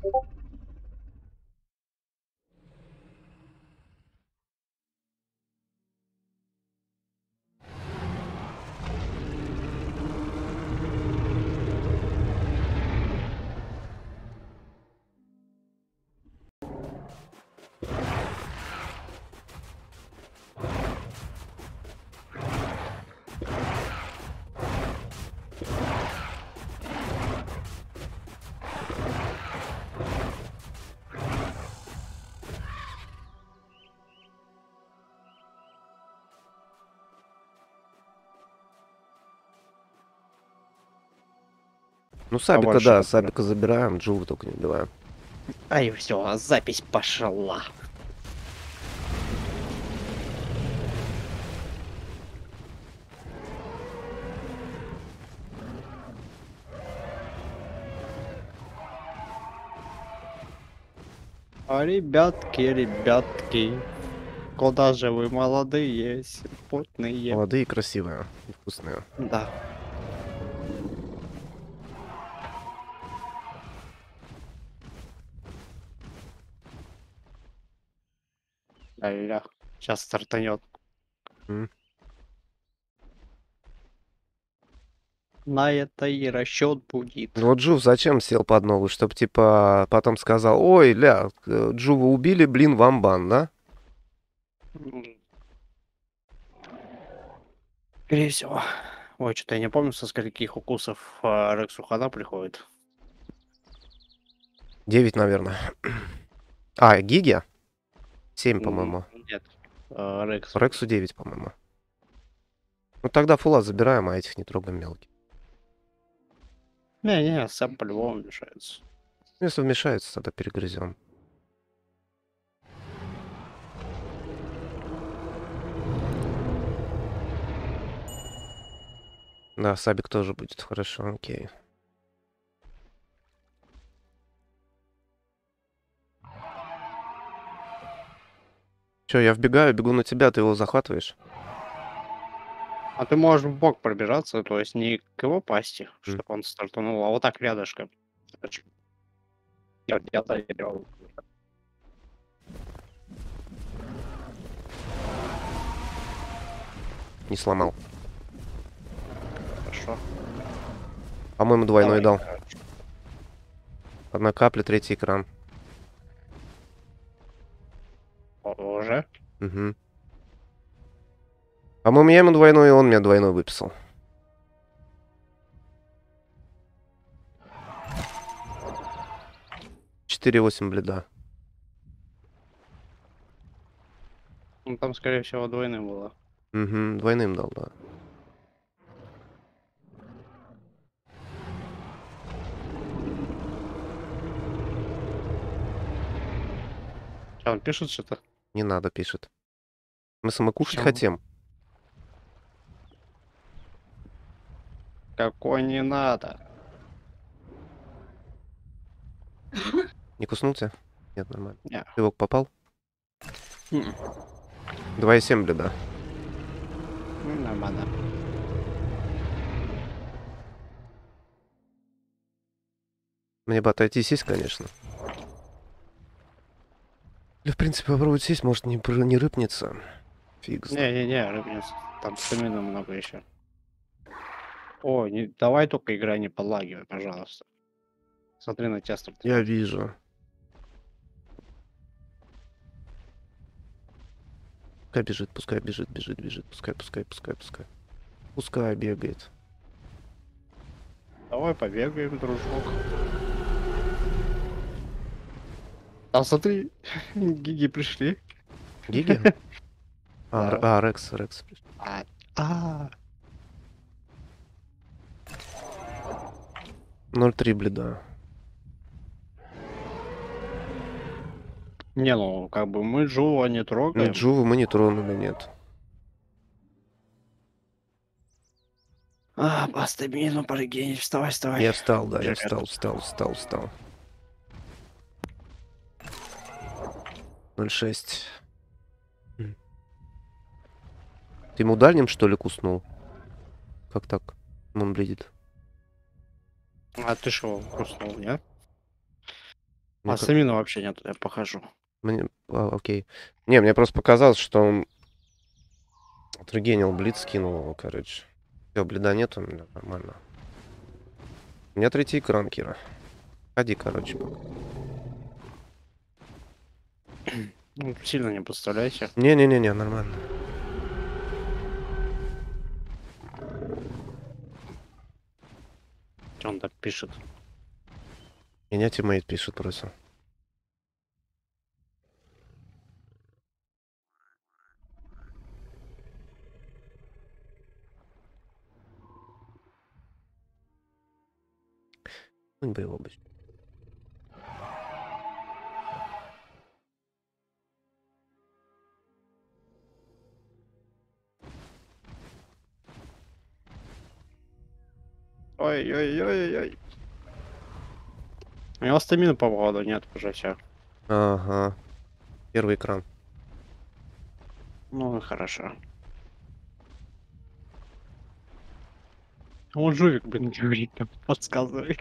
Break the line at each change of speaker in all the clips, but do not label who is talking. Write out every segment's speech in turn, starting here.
Ну, Сабика,
Побольше
да,
такое.
Сабика забираем, Джуву только не убиваем.
Ай, все, запись пошла. А ребятки, ребятки, куда же вы, молодые, симпотные?
Молодые, красивые и вкусные.
Да. Ля, сейчас стартанет.
М.
На это и расчет будет.
Ну, вот Джув зачем сел под новый, чтобы, типа, потом сказал, ой, ля, Джува убили, блин, вам бан, да?
М, Скорее всего. Ой, что-то я не помню, со скольких укусов Рексу хана приходит.
9, наверное. А, Гиги? 7, по-моему.
Нет, Рексу.
Рексу 9, по-моему. Ну, тогда фула забираем, а этих не трогаем мелких.
Не-не, сам по-любому мешается.
Если вмешаются, тогда перегрызем. Да, Сабик тоже будет хорошо, окей. Че, я вбегаю, бегу на тебя, ты его захватываешь?
А ты можешь в бок пробежаться, то есть не к его пасти,
М.
чтобы он стартанул, а вот так рядышком. Я доиграл.
Не сломал.
Хорошо.
По-моему, двойной
Давай,
дал.
короче.
Одна капля, третий экран.
Уже?
Угу. По-моему, я ему двойной, и он мне двойной выписал. Четыре 8 бледа.
Ну там, скорее всего, двойным было.
Угу, двойным дал, да.
Что, он пишет что-то?
Не надо, пишет. Мы самокушать
Почему?
хотим.
Какой не надо.
Не куснул тебя? Нет, нормально.
Не.
Ты его попал?
М,
2,7 бледа.
Нормально.
Мне бы отойти сесть, конечно. Или, в принципе, попробовать сесть, может, не рыпнется. Фиг знает.
Не-не-не, рыбнец. Там стамина много еще. О, давай только игра не подлагивай, пожалуйста. Смотри на тебя
Я
стартанет.
вижу. Пускай бежит, пускай бежит, бежит. Пускай. Пускай бегает.
Давай побегаем, дружок. А смотри, гиги пришли.
Гиги?
Да.
Рекс.
А, а,
0,3 бледа.
Не, ну, как бы мы Джува не
Ну,
трогаем.
Джуву мы не тронули, нет.
Постамину, порегенить, вставай, вставай.
Я встал, да, я
Привет.
встал. 0,6. Ты ему дальним, что ли, куснул? Как так? Он бледит.
А ты что, куснул, нет?
Мне
А стамина вообще нет, я похожу.
окей. Не, мне просто показалось, что он отрегенил блиц, скинул его, короче. Все, блида нету, нормально. У меня третий экран, Кира. Ходи, короче, пока.
Ну, сильно не подставляйся.
Не-не-не-не, нормально.
Что он так пишет?
Меня тиммейт пишет просто. Ну, бы его быть.
Ой-ой-ой-ой. У него стамины, по-моему, нет уже все.
Ага. Первый экран.
Ну, хорошо. Он жулик, блин, говорит, там, подсказывай.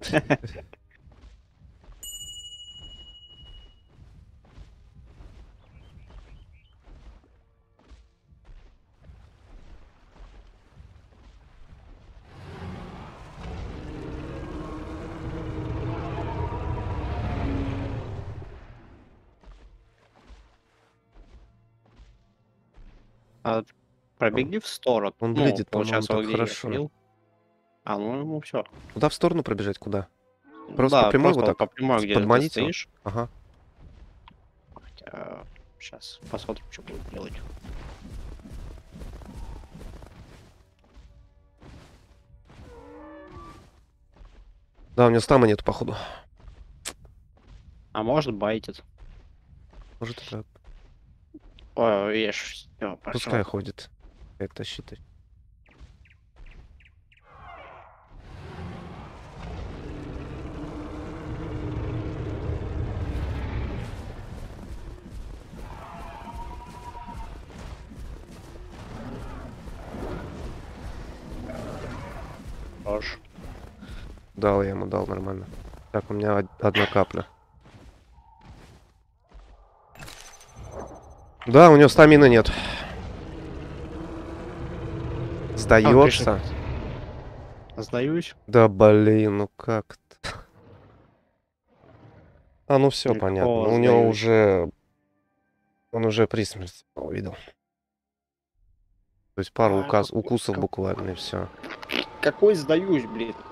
А пробеги в сторону.
Он
Ну,
бледит, по-моему,
получается, вот
так
где я
хорошо.
ходил. А, ну все.
Куда в сторону пробежать? Куда? Просто по
Да,
прямой
просто
вот
вот по
так?
прямой, где ты
Подманить его?
стоишь.
Ага.
Сейчас посмотрим, что будет делать.
Да, у него стама нет, походу.
А может байтит.
Может и так.
Ой, видишь, все,
Пускай
пошел.
ходит. Как тащит.
Хорош.
Дал я ему, дал нормально. Так, у меня одна капля. Да, у него стамины нет. Сдается.
Сдаюсь.
Да блин, ну как -то. А, ну все
Никакого
понятно. У него
сдаюсь.
уже... Он уже при смерти увидел. То есть пару укусов буквально и все.
Какой сдаюсь, блин?